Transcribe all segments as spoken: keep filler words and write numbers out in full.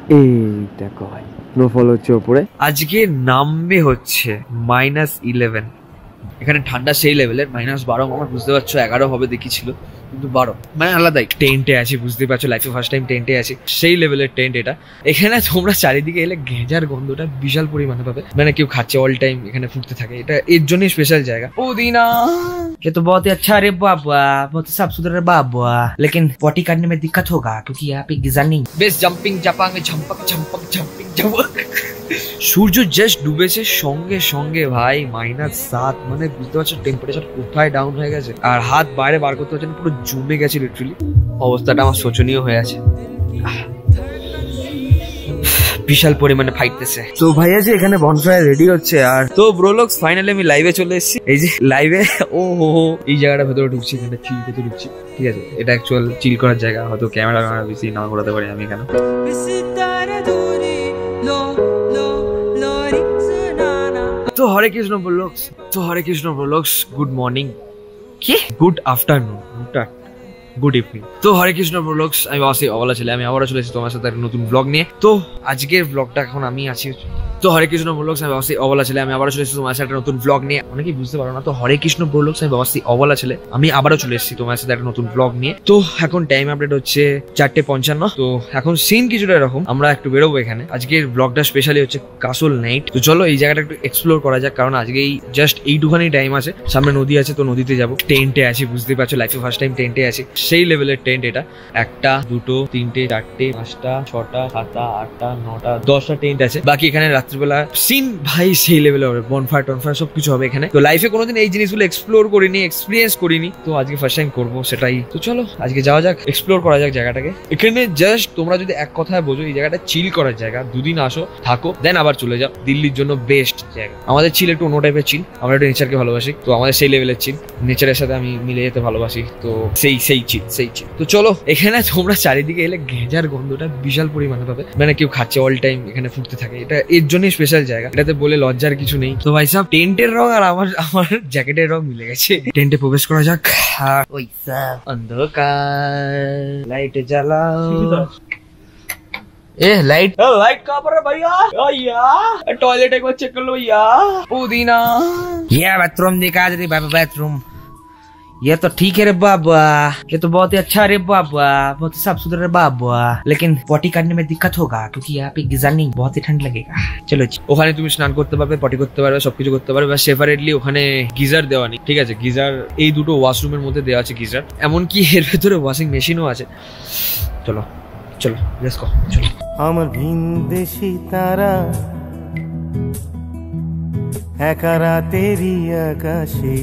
এই দেখো ভাই স্নোফল হচ্ছে ওপরে। আজকে নামবে হচ্ছে মাইনাস ইলেভেন। এখানে ঠান্ডা সেই লেভেলের, মাইনাস বারো আমার বুঝতে পারছো, এগারো হবে দেখিছিল কিন্তু বারো মানে আলাদাই। টেন্টে আছি, বুঝতে পারছো লাইফে ফার্স্ট টাইম টেন্টে আছি, সেই লেভেলের টেন্ট এটা। এখানে তোমরা চারিদিকে এলে গেঁজার গন্ধটা বিশাল পরিমাণে পাবে, মানে কেউ খাচ্ছে অল টাইম এখানে ফুটতে থাকে, এটা এর জন্যই স্পেশাল জায়গা। পুদিনা ये तो बहुत ही अच्छा है बाबा, बहुत ही साफ सुथरा बाबा, लेकिन पॉटी करने में दिक्कत होगा क्योंकि यहाँ पे गीजर नहीं। बेस जंपिंग जपांग झंपक झंपक जंपिंग झंपक। সূর্য জাস্ট ডুবেছে, সঙ্গে সঙ্গে ভাই মাইনাস সাত, মানে বুঝতে পারছো টেম্পারেচার কোথায় ডাউন হয়ে গেছে। আর হাত বাইরে বার করতে পারছেন, পুরো জমে গেছে লিটারালি। অবস্থাটা আমার শোচনীয় হয়ে আছে, বিশাল পরিমাণে ফাইটতেছে। তো ভাই আছে এখানে বনফায়ার রেডি হচ্ছে। আর তো ব্রোলক্স ফাইনালি আমি লাইভে চলে এসেছি। এই যে লাইভে ও হো হো এই জায়গাটা ভেতরে ঢুকছি, এখানে চিল করতে ঢুকছি, ঠিক আছে। এটা অ্যাকচুয়াল চিল করার জায়গা, হয়তো ক্যামেরা ক্যামেরা বেশি না ঘোরাতে পারি আমি এখানে। তো হরে কৃষ্ণ ব্রোলক্স, তো হরে কৃষ্ণ ব্রোলক্স, গুড মর্নিং, কি গুড আফটারনুন, গুড ইভিনিং। তো হরে কৃষ্ণ ব্লগস, আমি বাসে অবলা ছেলে, আমি আবারও চলে এসেছি তোমার সাথে একটা নতুন ব্লগ নিয়ে। তো আজকের ব্লগটা এখন আমি আছি। তো হরে কৃষ্ণ ব্লগস, আমি বাসে অবলা ছেলে, আমি আবারও চলে এসেছি তোমার সাথে একটা নতুন ব্লগ নিয়ে। অনেকেই বুঝতে পারো না, তো হরে কৃষ্ণ ব্লগস, আমি বাসে অবলা ছেলে, আমি আবারও চলে এসেছি তোমার সাথে একটা নতুন ব্লগ নিয়ে। তো এখন টাইম আপডেট হচ্ছে চারটে পঞ্চান্ন। তো এখন সিন কিছুটা এরকম, আমরা একটু বেরোবো এখানে। আজকের ব্লগটা স্পেশালি হচ্ছে কাসল নাইট। তো চলো এই জায়গাটা একটু এক্সপ্লোর করা যাক, কারণ আজকেই জাস্ট এইটুখানি টাইম আছে, সামনে নদী আছে, তো নদীতে যাবো। টেন্টে আছি, বুঝতে পারছো লাইফে ফার্স্ট টাইম টেন্টে আছি, সেই লেভেলের টেন্ট এটা। একটা দুটো তিনটে চারটে পাঁচটা ছটা সাতটা আটটা নটা দশটা টেন্ট আছে। বাকি এখানে রাত্রিবেলা সিন ভাই সেই লেভেলে হবে, বনফায়ার টনফায়ার সবকিছু হবে এখানে। তো লাইফে কোনোদিন এই জিনিসগুলো এক্সপ্লোর করিনি, এক্সপিরিয়েন্স করিনি, তো আজকে ফার্স্ট টাইম করবো সেটাই। তো চলো আজকে যাওয়া যাক, এক্সপ্লোর করা যাক জায়গাটাকে। এখানে জাস্ট তোমরা যদি এক কথায় বোঝো, এই জায়গাটা চিল করার জায়গা। দুদিন আসো, থাকো, দেন আবার চলে যাও। দিল্লির জন্য বেস্ট জায়গা। আমাদের চিল একটু অন্য টাইপের চিল, আমরা একটু নেচারকে ভালোবাসি, তো আমাদের সেই লেভেলের চিল, নেচারের সাথে আমি মিলে যেতে ভালোবাসি, তো সেই সেই চিল সেই চিল। তো চলো এখানে তোমরা চারিদিকে এলে গেঁজার গন্ধটা বিশাল পরিমাণে পাবে, মানে কেউ খাচ্ছে অল টাইম এখানে ফুটতে থাকে, এটা এর জন্যই স্পেশাল জায়গা। এটাতে বলে লজ্জার কিছু নেই। তো ভাই সাহেব টেন্টের রং আর আমার আমার জ্যাকেটের রং মিলে গেছে। টেন্টে প্রবেশ করা যাক। ওই সাহেব অন্ধকার লাইট জ্বালাও। ए लाइट लाइट कहाँ पर है भैया? भैया टॉयलेट एक बार चेक कर लो भैया। पुदीना ये बाथरूम दिखा दे बाबा, बाथरूम ये तो ठीक है रे बाबा, ये तो बहुत ही अच्छा रे बाबा, बहुत ही साफ सुथरा रे बाबा, लेकिन पॉटी करने में दिक्कत होगा क्योंकि यहाँ पे गीजर नहीं, बहुत ही ठंड लगेगा। चलो ওখানে তুমি স্নান করতে পারবে, পটি করতে পারবে, সবকিছু করতে পারবে, বাট সেপারেটলি ওখানে গিজার দেওয়া নেই, ঠিক আছে। গিজার এই দুটো ওয়াশরুমের মধ্যে দেওয়া আছে গিজার, এমনকি এর ভেতরে ওয়াশিং মেশিনও আছে। চলো চলো লেটস গো, চলো। আমার ভিনদেশি তারা একা রাতেরই আকাশে,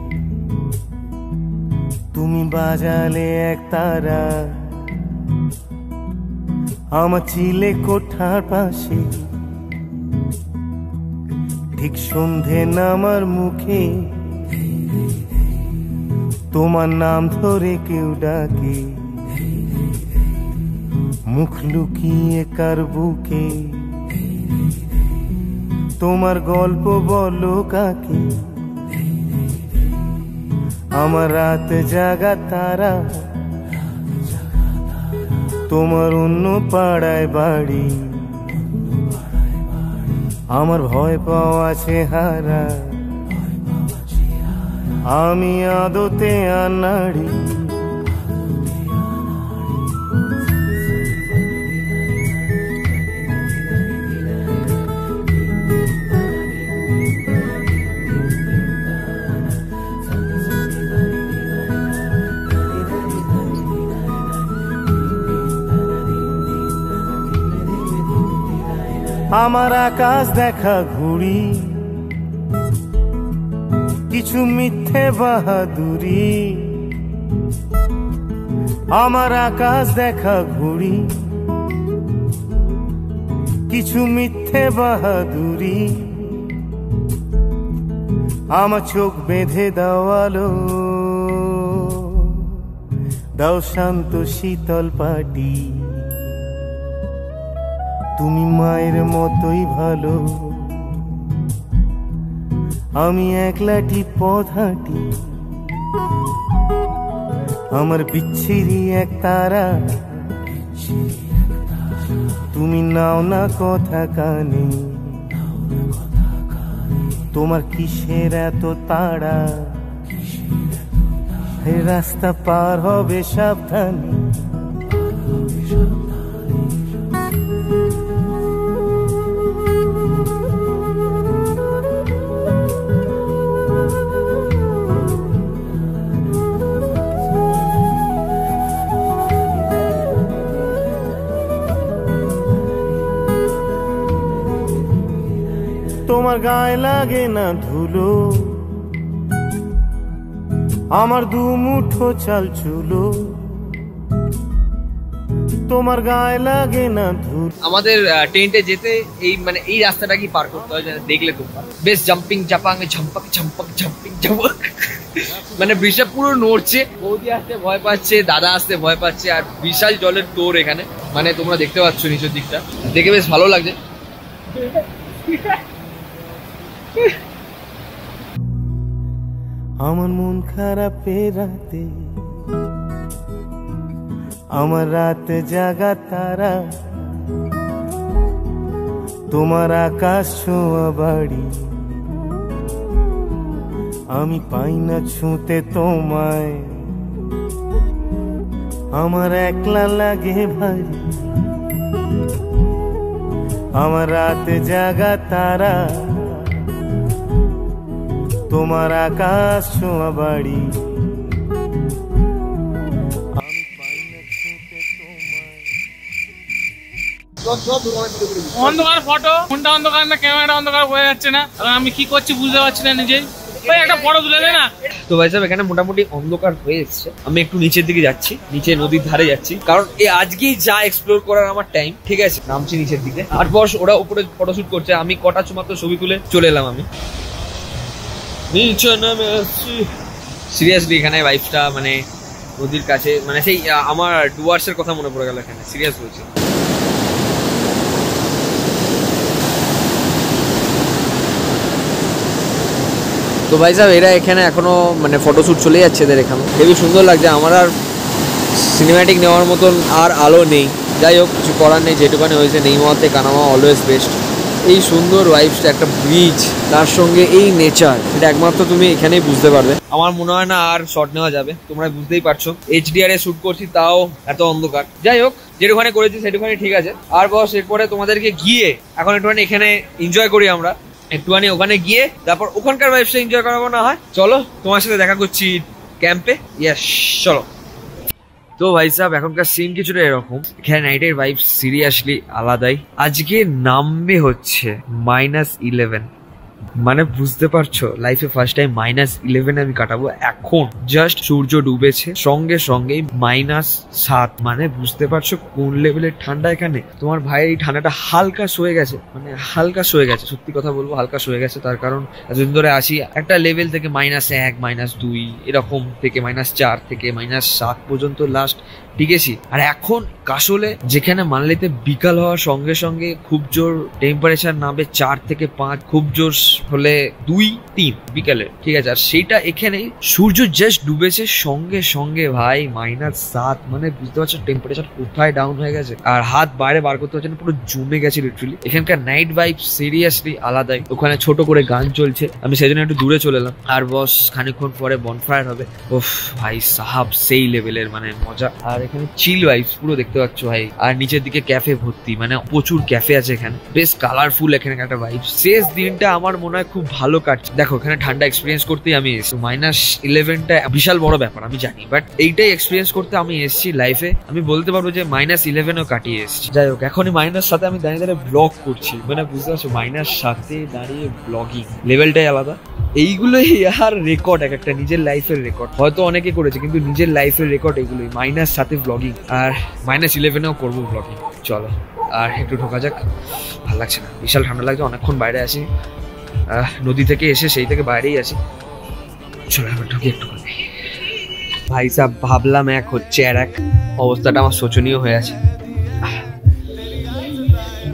তুমি বাজালে এক তারা আমার চিলে কোঠার পাশে। ঠিক সন্ধে নামার মুখে তোমার নাম ধরে কেউ ডাকে, মুখ লুকিয়ে কার বুকে তোমার গল্প বলো কাকে। আমার রাত জাগা তারা তোমার অন্য পাড়ায় বাড়ি, আমার ভয় পাওয়া চেহারা আমি আদতে আনাড়ি। আমার আকাশ দেখা ঘুড়ি, কিছু মিথ্যে বাহাদুরি। আমার আকাশ দেখা ঘুড়ি, কিছু মিথ্যে বাহাদুরি। আমার চোখ বেঁধে দেওয়ালো, দাও শান্ত শীতল পাটি। তুমি মায়ের মতোই ভালো, আমি একলাটি পথ হাঁটি। আমার বিচ্ছিরি এক তারা তুমি নাও না কথা কানে, তোমার কিসের এত তাড়া, এই রাস্তা পার হবে সাবধানে। তোমার গায়ে লাগে না ধুলো, আমার দু মুঠো চাল চুলো, তোমার গায়ে লাগে না ধুলো। আমাদের টেন্টে যেতে এই মানে এই রাস্তাটা কি পার করতে হয়, দেখলে তোমরা বেশ জাম্পিং জাপাং ঝম্পাক ঝম্পাক জাম্পিং জাম্পাক, মানে বৃষ্টি পুরো নড়ছে, বৌদি আসতে ভয় পাচ্ছে, দাদা আসতে ভয় পাচ্ছে, আর বিশাল জলের তোর এখানে, মানে তোমরা দেখতে পাচ্ছ নিচের দিকটা, দেখে বেশ ভালো লাগছে। আমার মন খারাপ রাতে, আমার রাত জাগা তারা, তোমার আকাশ ছোঁয়া বাড়ি, আমি পাই না ছুঁতে তোমায়, আমার একলা লাগে ভারী, আমার রাত জাগা তারা, তোমার আকাশ ছোঁয়া বাড়ি, আমি পাই না ছুঁতে তোমায়। অন্ধকার ফটো, ফোনটা অন্ধকার না ক্যামেরাটা অন্ধকার বোঝা যাচ্ছে না, আমি কি করছি বুঝতে পারছি না নিজেই। ভাই একটা ফটো তুলে দে না। তো ভাই সাহেব এখানে মোটামুটি অন্ধকার হয়ে এসছে, আমি একটু নিচের দিকে যাচ্ছি, নিচে নদীর ধারে যাচ্ছি, কারণ এই আজকেই যা এক্সপ্লোর করার আমার টাইম, ঠিক আছে। নামছি নিচের দিকে, আর বস ওরা উপরে ফটোশুট করছে, আমি কটা মাত্র ছবি তুলে চলে এলাম আমি নিচে নামে আসছি। সিরিয়াসলি এখানে ভাইবসটা মানে নদীর কাছে, মানে সেই আমার ডুয়ার্স এর কথা মনে পড়ে গেল এখানে, সিরিয়াস বলছি। তো ভাই সাহেব এরা এখানে এখনো মানে ফটোশুট চলে যাচ্ছে এদের এখানে, খুবই সুন্দর লাগছে। আমার আর সিনেম্যাটিক নেওয়ার মতন আর আলো নেই, যাই হোক কিছু করার নেই, যেটুকানি হয়েছে নেইমাওয়াতে কানামা অলওয়েজ বেস্ট। এই সুন্দর ভাইবসটা, একটা ব্রিজ, তার সঙ্গে এই নেচার, এটা একমাত্র তুমি এখানেই বুঝতে পারবে। আমার মনে হয় না আর শট নেওয়া যাবে, তোমরা বুঝতেই পারছো এইচডিআর এ শুট করছি, তাও এত অন্ধকার। যাই হোক যেটুখানে করেছি সেটুখানি ঠিক আছে। আর বস এরপরে তোমাদেরকে গিয়ে এখন একটুখানি এখানে এনজয় করি আমরা, একটুখানি ওখানে গিয়ে তারপর ওখানকার ভাইবসটা এনজয় করাবো না হয়। চলো তোমার সাথে দেখা করছি ক্যাম্পে। ইয়েস চলো। তো ভাই সাহেব এখনকার সিন কিছুটা এরকম, এখানে নাইটের ভাইব সিরিয়াসলি আলাদাই। আজকে নামবে হচ্ছে মাইনাস ইলেভেন, মানে বুঝতে পারছো লাইফে ফার্স্ট টাইম মাইনাস ইলেভেন আমি কাটাবো। এখন জাস্ট সূর্য ডুবেছে, সঙ্গে সঙ্গেই মাইনাস সাত, মানে বুঝতে পারছো কোন লেভেলের ঠান্ডা এখানে। তোমার ভাই এই ঠান্ডাটা হালকা সয়ে গেছে, মানে হালকা সয়ে গেছে, সত্যি কথা বলবো হালকা সয়ে গেছে। তার কারণ এতদিন ধরে আসি একটা লেভেল থেকে মাইনাস এক, মাইনাস দুই, এরকম থেকে মাইনাস চার থেকে মাইনাস সাত পর্যন্ত লাস্ট টিকেছি। আর এখন কাশলে যেখানে মানালিতে বিকাল হওয়ার সঙ্গে সঙ্গে খুব জোর টেম্পারেচার নামবে চার থেকে পাঁচ, খুব জোর হলে দুই তিন বিকালে, ঠিক আছে। আর সেইটা এখানে সূর্য জাস্ট ডুবেছে, সঙ্গে সঙ্গে ভাই মাইনাস সাত, মানে বুঝতে পারছো টেম্পারেচার কোথায় ডাউন হয়ে গেছে। আর হাত বাইরে বার করতে পারছে না, পুরো জমে গেছে লিটারালি। এখানকার নাইট ভাইব সিরিয়াসলি আলাদাই। ওখানে ছোট করে গান চলছে, আমি সেজন্য একটু দূরে চলে এলাম। আর বস খানিকক্ষণ পরে বনফায়ার হবে, ওফ ভাই সাহাব সেই লেভেলের মানে মজা। আর এখানে চিল ভাইবস পুরো দেখতে পাচ্ছ ভাই। আর নিচের দিকে ক্যাফে ভর্তি, মানে প্রচুর ক্যাফে আছে এখানে, বেশ কালারফুল এখানে একটা ভাইব। শেষ দিনটা আমার মনে হয় খুব ভালো কাটছে। দেখো এখানে ঠান্ডা এক্সপিরিয়েন্স করতেই আমি এসেছি, মাইনাস ইলেভেনটা বিশাল বড় ব্যাপার আমি জানি, বাট এইটাই এক্সপিরিয়েন্স করতে আমি এসেছি লাইফে। আমি বলতে পারবো যে মাইনাস ইলেভেনও কাটিয়ে এসেছি। যাই হোক এখনই মাইনাস সাথে আমি দাঁড়িয়ে দাঁড়িয়ে ব্লগ করছি, মানে বুঝতে পারছো মাইনাস সাথে দাঁড়িয়ে ব্লগিং লেভেলটাই আলাদা। এইগুলোই আর রেকর্ড, এক একটা নিজের লাইফের রেকর্ড, হয়তো অনেকে করেছে কিন্তু নিজের লাইফের রেকর্ড এগুলোই, মাইনাস সাথে ব্লগিং। আর মাইনাস ইলেভেনেও করবো ব্লগিং। চলো আর একটু ঢোকা যাক, ভালো লাগছে না, বিশাল ঠান্ডা লাগছে। অনেকক্ষণ বাইরে আসি, নদী থেকে এসে সেই থেকে বাইরেই আছি। চলো এবার ঢুকি একটু। ভাই সাহেব ভাবলাম এক হচ্ছে আর এক, অবস্থাটা আমার শোচনীয় হয়ে আছে।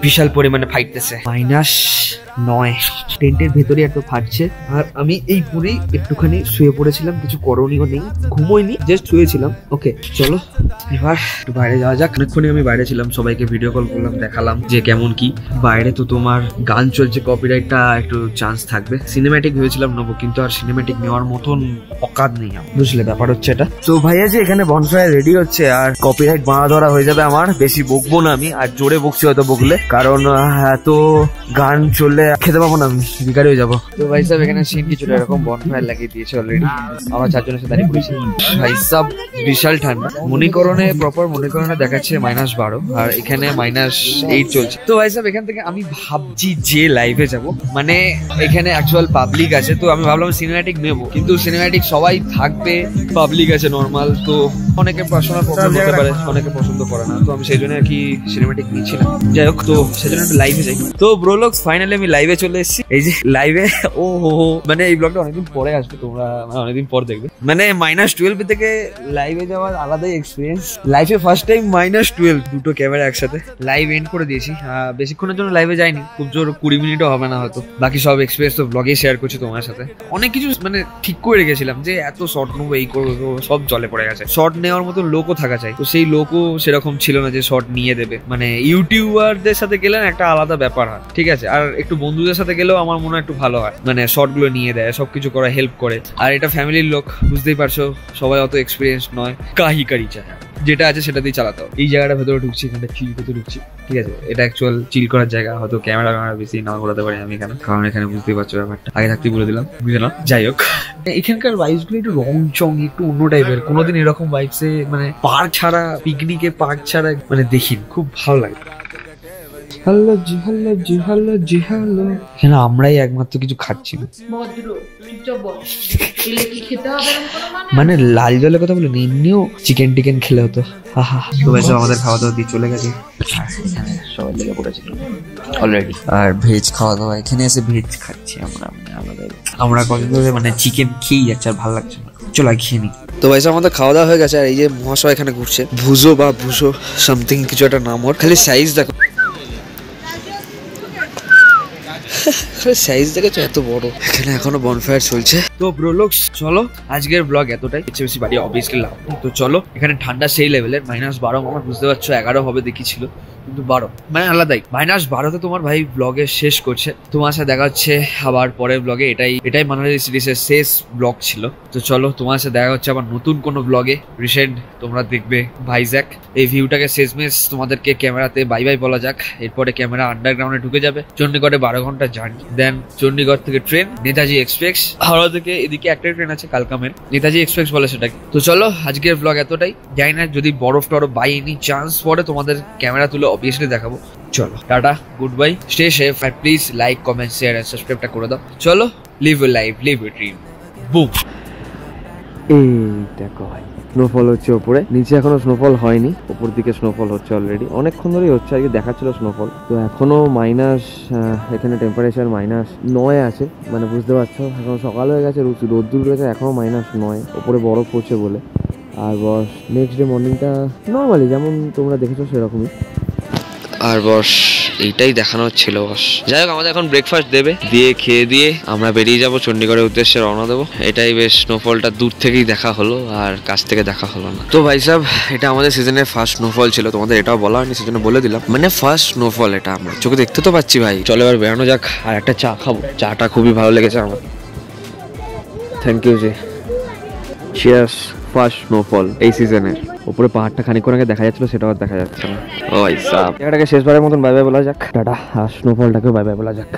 বিশাল পরিমাণে ফাইটতেছে। মাইনাস নয়, টেন্টের ভেতরে এত ফাটছে। আর আমি এই পুরেই একটুখানি শুয়ে পড়েছিলাম, কিছু করণীয় নেই, ঘুমোইনি, জাস্ট শুয়েছিলাম। ওকে চলো এবার একটু বাইরে যাওয়া যাক। অনেকক্ষণই আমি বাইরে ছিলাম, সবাইকে ভিডিও কল করলাম, দেখালাম যে কেমন কি। বাইরে তো তোমার গান চলছে, কপিরাইটটা একটু চান্স থাকবে। সিনেম্যাটিক ভেবেছিলাম নেবো, কিন্তু আর সিনেম্যাটিক নেওয়ার মতন অকাদ নেই, বুঝলে ব্যাপার হচ্ছে এটা। তো ভাইয়া যে এখানে বনফায়ার রেডি হচ্ছে, আর কপিরাইট বাঁধা ধরা হয়ে যাবে আমার, বেশি বকবো না আমি, আর জোরে বকছি হয়তো বকলে, কারণ এত গান চললে খেতে পাবো না, আমি বিকারি হয়ে যাবো। তো ভাই সাহেব এখানে সিন কিছুটা এরকম বনফায়ার লাগিয়ে দিয়েছে অলরেডি, আমরা চারজনের সাথে দাঁড়িয়ে পড়েছি। ভাই সাহেব বিশাল ঠান্ডা, মণিকরণে প্রপার মণিকরণে দেখাচ্ছে মাইনাস বারো, আর এখানে মাইনাস এইট চলছে। তো ভাই সাহেব এখান থেকে আমি ভাবছি যে লাইভে যাব, মানে এখানে অ্যাকচুয়াল পাবলিক আছে, তো আমি ভাবলাম সিনেম্যাটিক নেবো, কিন্তু সিনেম্যাটিক সবাই থাকবে, পাবলিক আছে নর্মাল, তো অনেকে পার্সোনাল প্রবলেম হতে পারে, অনেকে পছন্দ করে না, তো আমি সেই জন্য আর কি সিনেম্যাটিক নিচ্ছিলাম। যাই হোক, তো সেই জন্য একটু লাইভে যাই। তো ব্রোলক্স ফাইনালি আমি লাইভে চলে এসেছি। এই যে লাইভে, ও হো মানে এই ব্লগটা অনেকদিন পরে আসবে, তোমরা অনেকদিন পর দেখবে। মানে মাইনাস টুয়েলভ থেকে লাইভে যাওয়ার আলাদাই এক্সপিরিয়েন্স। লাইফে ফার্স্ট টাইম মাইনাস টুয়েলভ, দুটো ক্যামেরা একসাথে। লাইভ এন্ড করে দিয়েছি, বেশিক্ষণের জন্য লাইভে যাইনি, খুব জোর কুড়ি মিনিটও হবে না হয়তো। বাকি সব এক্সপিরিয়েন্স তো ব্লগে শেয়ার করছি তোমার সাথে। অনেক কিছু মানে ঠিক করে রেখেছিলাম যে এত শর্ট নেবো, এই করবো, সব জলে পড়ে গেছে। শর্ট নেওয়ার মতো লোকও থাকা চাই, তো সেই লোকও সেরকম ছিল না যে শর্ট নিয়ে দেবে। মানে ইউটিউবারদের সাথে গেলে একটা আলাদা ব্যাপার হয়, ঠিক আছে, আর একটু বন্ধুদের সাথে গেলেও আমার মনে হয় একটু ভালো হয়, মানে শর্ট গুলো নিয়ে দেয়, সবকিছু করে হেল্প করে। আর এটা ফ্যামিলির লোক, বুঝতেই পারছো, সবাই অত এক্সপিরিয়েন্স নয়, কাহি কারি চায়, যেটা আছে সেটা দিয়ে চালাতে হবে। এই জায়গাটা ভেতরে ঢুকছি, এখানটা চিল করতে ঢুকছি, ঠিক আছে, এটা অ্যাকচুয়াল চিল করার জায়গা। হয়তো ক্যামেরা ক্যামেরা বেশি না ঘোরাতে পারি আমি এখানে, কারণ এখানে বুঝতেই পারছো ব্যাপারটা, আগে থাকতেই বলে দিলাম, বুঝলাম। যাই হোক, এখানকার ভাইবস গুলো একটু রং চং, একটু অন্য টাইপের। কোনোদিন এরকম ভাইবসে মানে পার্ক ছাড়া, পিকনিকে পার্ক ছাড়া মানে দেখিনি, খুব ভালো লাগে। হ্যালো জি হ্যালো জি হ্যালো জি হ্যালো, এখানে আমরাই একমাত্র কিছু খাচ্ছি না, মানে লাল জলের কথা বলে এমনিও চিকেন টিকেন খেলে হতো। তো সব আমাদের খাওয়া দাওয়া দিয়ে চলে গেছে, সবাই লেগে পড়েছিল অলরেডি। আর ভেজ খাওয়া দাওয়া, এখানে এসে ভেজ খাচ্ছি আমরা, আমাদের আমরা কদিন ধরে মানে চিকেন খেয়েই যাচ্ছে, আর ভালো লাগছে না, চলো খেয়ে নি। তো ভাই আমাদের খাওয়া দাওয়া হয়ে গেছে, আর এই যে মহাশয় এখানে ঘুরছে, ভুজো বা ভুজো সামথিং কিছু একটা নাম ওর, খালি সাইজ দেখো, সাইজ দেখেছো এত বড়। এখানে এখনো বনফায়ার চলছে। তো ব্রোলক্স চলো, আজকের ব্লগ এতটাই, বেশি বেশি বাড়ি অবভিয়াসলি লাভ। তো চলো, এখানে ঠান্ডা সেই লেভেলের, মাইনাস বারো, আমার বুঝতে পারছো এগারো হবে দেখিছিল, কিন্তু বারো মানে আলাদাই। মাইনাস বারোতে তোমার ভাই ব্লগে শেষ করছে। তোমার সাথে দেখা হচ্ছে আবার পরের ব্লগে। এটাই এটাই মানালি সিরিজের শেষ ব্লগ ছিল। তো চলো, তোমার সাথে দেখা হচ্ছে আবার নতুন কোনো ব্লগে। রিসেন্ট তোমরা দেখবে ভাইজ্যাক। এই ভিউটাকে শেষমেশ তোমাদেরকে ক্যামেরাতে বাই বাই বলা যাক। এরপরে ক্যামেরা আন্ডারগ্রাউন্ডে ঢুকে যাবে। চণ্ডীগড়ে বারো ঘন্টা জার্নি, দেন চণ্ডীগড় থেকে ট্রেন নেতাজি এক্সপ্রেস। হাওড়া থেকে এদিকে একটা ট্রেন আছে কালকামের, নেতাজি এক্সপ্রেস বলে সেটাকে। তো চলো, আজকের ব্লগ এতটাই। জানি না যদি বরফ টরফ বাই এনি চান্স পরে তোমাদের ক্যামেরা তুলে অবভিয়াসলি দেখাবো। চলো tata, good bye, stay safe, আর please like, comment, share and সাবস্ক্রাইবটা করে দাও। চলো, live you life, live you dream, boom. এই দেখো ভাই, স্নোফল হচ্ছে ওপরে, নিচে এখনো স্নোফল হয়নি, ওপর দিকে স্নোফল হচ্ছে অলরেডি, অনেকক্ষণ ধরেই হচ্ছে, আজকে দেখাচ্ছিল স্নোফল। তো এখনো মাইনাস, এখানে টেম্পারেচার মাইনাস নয় আছে, মানে বুঝতে পারছো এখন সকাল হয়ে গেছে, রোদ্দুর রয়েছে, এখনো মাইনাস নয়, ওপরে বরফ পড়ছে বলে। আর বস নেক্সট ডে মর্নিংটা নর্মালি যেমন তোমরা দেখেছো সেরকমই। আর বস এইটাই দেখানো হচ্ছিল বস। যাই হোক, আমাদের এখন ব্রেকফাস্ট দেবে, দিয়ে খেয়ে দিয়ে আমরা বেরিয়ে যাবো, চণ্ডীগড়ের উদ্দেশ্যে রওনা দেবো। এটাই বেশ, স্নোফলটা দূর থেকেই দেখা হলো, আর কাছ থেকে দেখা হলো না। তো ভাই সাহেব, এটা আমাদের সিজনের ফার্স্ট স্নোফল ছিল, তোমাদের এটাও বলা হয়নি, সেজন্য বলে দিলাম, মানে ফার্স্ট স্নোফল এটা আমরা চোখে দেখতে তো পাচ্ছি ভাই। চলো এবার বেরানো যাক, আর একটা চা খাবো। চাটা খুবই ভালো লেগেছে আমার। থ্যাংক ইউ জি। চিয়ার্স, ফার্স্ট স্নোফল এই সিজনের। উপরে পাহাড়টা খানিকক্ষণ আগে দেখা যাচ্ছিল, সেটাও আর দেখা যাচ্ছে না। ও ভাই সাহেব, জায়গাটাকে শেষবারের মতন বাই বাই বলা যাক, টাটা। আর স্নোফলটাকেও বাই বাই বলা যাক।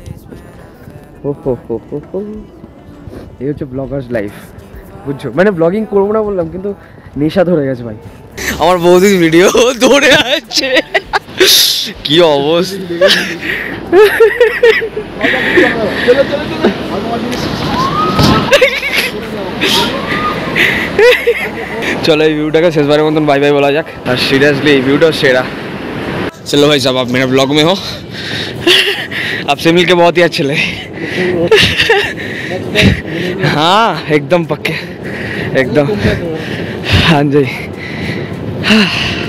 ও হো হো হো হো, এই হচ্ছে ব্লগার্স লাইফ, বুঝছো? মানে ব্লগিং করবো না বললাম, কিন্তু নেশা ধরে গেছে ভাই। আমার বৌদির ভিডিও ধরে আসছে, কি অবস্থা। चलो ये वीडियो का शेषबारे मत बाय बाय बोला जाक। और सीरियसली वीडियो सेरा। चलो भाई साहब, आप मेरे ब्लॉग में हो, आपसे मिलके बहुत ही अच्छे लगे। हाँ एकदम पक्के, एकदम। हाँ जी।